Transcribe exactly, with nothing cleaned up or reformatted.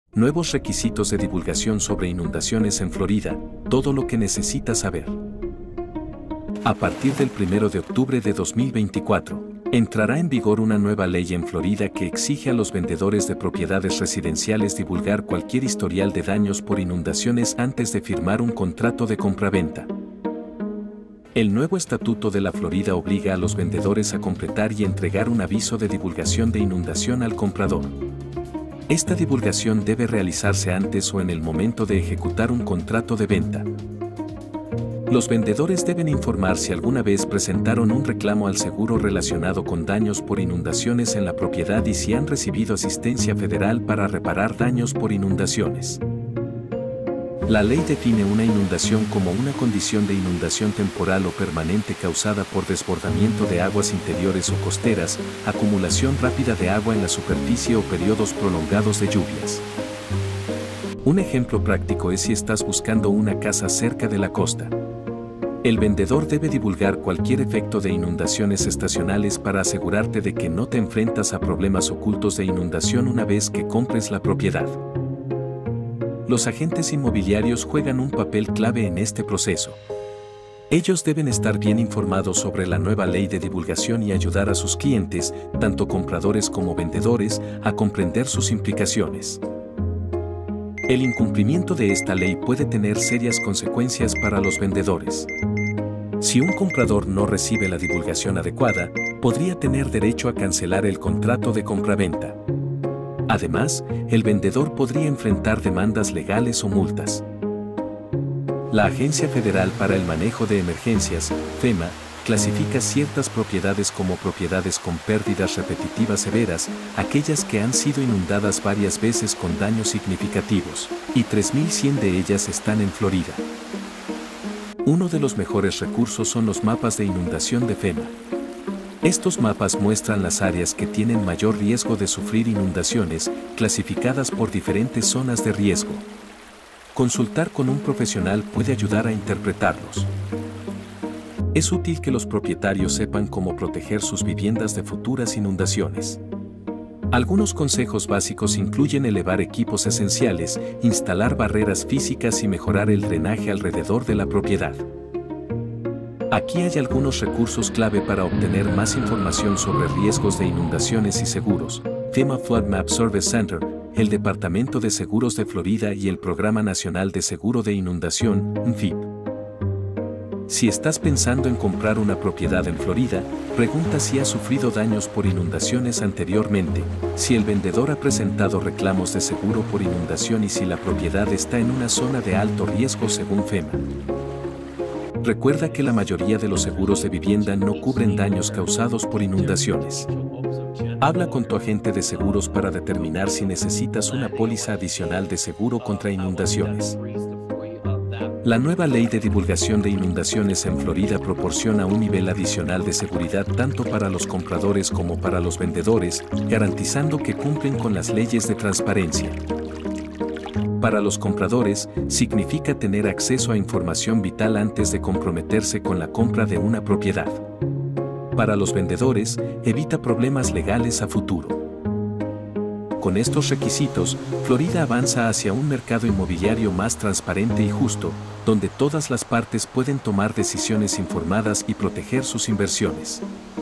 Nuevos requisitos de divulgación sobre inundaciones en Florida, todo lo que necesitas saber. A partir del primero de octubre de dos mil veinticuatro, entrará en vigor una nueva ley en Florida que exige a los vendedores de propiedades residenciales divulgar cualquier historial de daños por inundaciones antes de firmar un contrato de compraventa. El nuevo estatuto de la Florida obliga a los vendedores a completar y entregar un aviso de divulgación de inundación al comprador. Esta divulgación debe realizarse antes o en el momento de ejecutar un contrato de venta. Los vendedores deben informar si alguna vez presentaron un reclamo al seguro relacionado con daños por inundaciones en la propiedad y si han recibido asistencia federal para reparar daños por inundaciones. La ley define una inundación como una condición de inundación temporal o permanente causada por desbordamiento de aguas interiores o costeras, acumulación rápida de agua en la superficie o periodos prolongados de lluvias. Un ejemplo práctico es si estás buscando una casa cerca de la costa. El vendedor debe divulgar cualquier efecto de inundaciones estacionales para asegurarte de que no te enfrentas a problemas ocultos de inundación una vez que compres la propiedad. Los agentes inmobiliarios juegan un papel clave en este proceso. Ellos deben estar bien informados sobre la nueva ley de divulgación y ayudar a sus clientes, tanto compradores como vendedores, a comprender sus implicaciones. El incumplimiento de esta ley puede tener serias consecuencias para los vendedores. Si un comprador no recibe la divulgación adecuada, podría tener derecho a cancelar el contrato de compraventa. Además, el vendedor podría enfrentar demandas legales o multas. La Agencia Federal para el Manejo de Emergencias, FEMA, clasifica ciertas propiedades como propiedades con pérdidas repetitivas severas, aquellas que han sido inundadas varias veces con daños significativos, y tres mil cien de ellas están en Florida. Uno de los mejores recursos son los mapas de inundación de FEMA. Estos mapas muestran las áreas que tienen mayor riesgo de sufrir inundaciones, clasificadas por diferentes zonas de riesgo. Consultar con un profesional puede ayudar a interpretarlos. Es útil que los propietarios sepan cómo proteger sus viviendas de futuras inundaciones. Algunos consejos básicos incluyen elevar equipos esenciales, instalar barreras físicas y mejorar el drenaje alrededor de la propiedad. Aquí hay algunos recursos clave para obtener más información sobre riesgos de inundaciones y seguros. FEMA Flood Map Service Center, el Departamento de Seguros de Florida y el Programa Nacional de Seguro de Inundación, N F I P. Si estás pensando en comprar una propiedad en Florida, pregunta si ha sufrido daños por inundaciones anteriormente, si el vendedor ha presentado reclamos de seguro por inundación y si la propiedad está en una zona de alto riesgo según FEMA. Recuerda que la mayoría de los seguros de vivienda no cubren daños causados por inundaciones. Habla con tu agente de seguros para determinar si necesitas una póliza adicional de seguro contra inundaciones. La nueva ley de divulgación de inundaciones en Florida proporciona un nivel adicional de seguridad tanto para los compradores como para los vendedores, garantizando que cumplen con las leyes de transparencia. Para los compradores, significa tener acceso a información vital antes de comprometerse con la compra de una propiedad. Para los vendedores, evita problemas legales a futuro. Con estos requisitos, Florida avanza hacia un mercado inmobiliario más transparente y justo, donde todas las partes pueden tomar decisiones informadas y proteger sus inversiones.